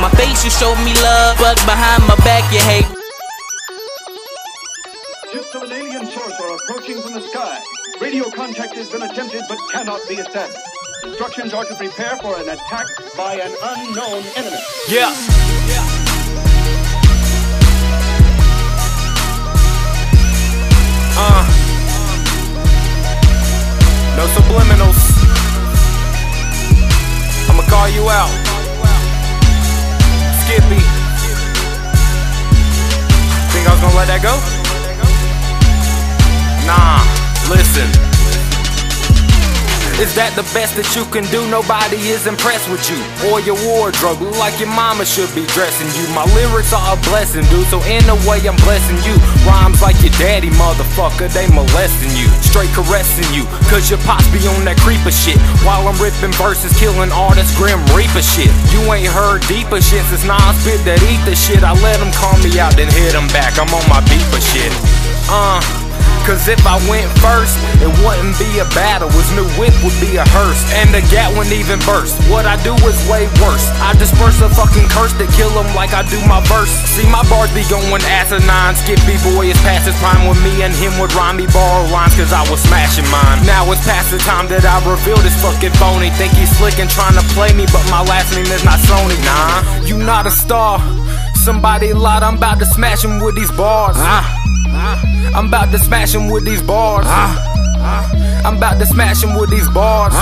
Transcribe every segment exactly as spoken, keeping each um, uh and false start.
my face you show me love, but behind my back you hate. Ships of an alien source are approaching from the sky. Radio contact has been attempted but cannot be established. Instructions are to prepare for an attack by an unknown enemy. Yeah. Yeah. Uh. No subliminals. I'ma call you out. Skippy. Think I was gonna let that go? Nah, listen. Is that the best that you can do? Nobody is impressed with you or your wardrobe. Look like your mama should be dressing you. My lyrics are a blessing, dude, so in a way I'm blessing you. Rhymes like your daddy, motherfucker, they molesting you. Straight caressing you, cause your pops be on that creeper shit. While I'm ripping verses, killing all this Grim Reaper shit. You ain't heard deeper shit since Nas spit that ether shit. I let them call me out, then hit them back. I'm on my beeper shit. Uh Cause if I went first, it wouldn't be a battle. His new whip would be a hearse, and the gat wouldn't even burst. What I do is way worse. I disperse a fucking curse to kill him like I do my verse. See, my bars be going asinine. Skippy boy is past his prime. With me and him would rhyme me borrow lines, cause I was smashing mine. Now it's past the time that I reveal this fucking phony. Think he's slick and trying to play me, but my last name is not Sony. Nah, you not a star. Somebody lied, I'm about to smash him with these bars. Ah. I'm about to smash him with these bars. I'm about to smash him with these bars.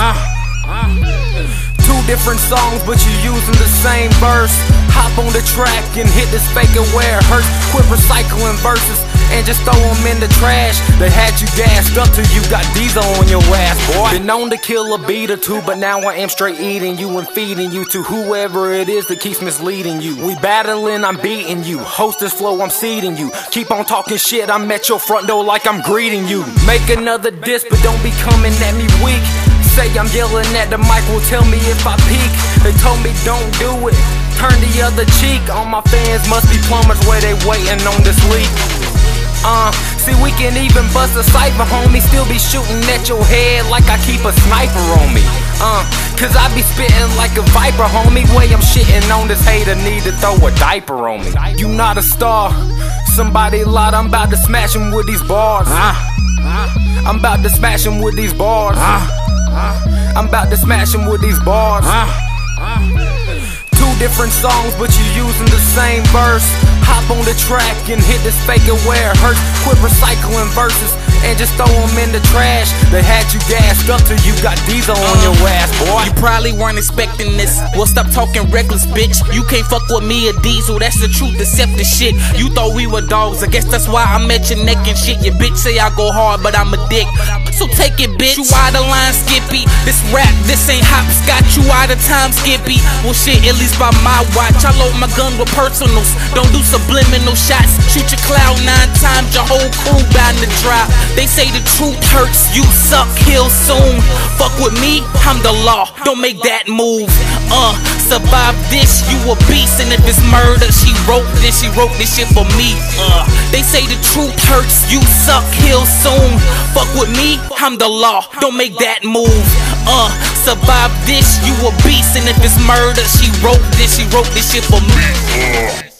Two different songs, but you using the same verse. Hop on the track and hit this fake and where it hurts. Quit recycling verses and just throw them in the trash. They had you gassed up till you got diesel on your ass, boy. Been known to kill a beat or two, but now I am straight eating you and feeding you to whoever it is that keeps misleading you. We battling, I'm beating you. Hostess flow, I'm seeding you. Keep on talking shit, I'm at your front door like I'm greeting you. Make another diss, but don't be coming at me weak. Say I'm yelling at the mic, will tell me if I peek. They told me don't do it, turn the other cheek. All my fans must be plumbers where they waiting on this leak. Uh, see we can even bust a cipher, homie. Still be shooting at your head like I keep a sniper on me. Uh, cause I be spitting like a viper, homie. Way I'm shitting on this hater, need to throw a diaper on me. You not a star, somebody lied, I'm about to smash him with these bars. I'm about to smash him with these bars. I'm about to smash him with these bars. Two different songs, but you using the same verse. Hop on the track and hit this fake and where it hurts. Quit recycling verses and just throw them in the trash. They had you gassed up till you got diesel on your ass, boy. You probably weren't expecting this. Well, stop talking reckless, bitch. You can't fuck with me or Diesel, that's the truth, deceptive shit. You thought we were dogs, I guess that's why I'm at your neck and shit. Your bitch say I go hard, but I'm a dick. So take it, bitch. You out of line, Skippy. This rap, this ain't hopscotch. You out of time, Skippy. Well, shit, at least by my watch. I load my gun with personals. Don't do subliminal shots. Shoot your cloud nine times, your whole crew bound to drop. They say the truth hurts, you suck, heal soon. Fuck with me, I'm the law, don't make that move. Uh, survive this, you a beast. And if it's murder, she wrote this, she wrote this shit for me. Uh, they say the truth hurts, you suck, heal soon. Fuck with me, I'm the law, don't make that move. Uh, survive this, you a beast. And if it's murder, she wrote this, she wrote this shit for me. Uh.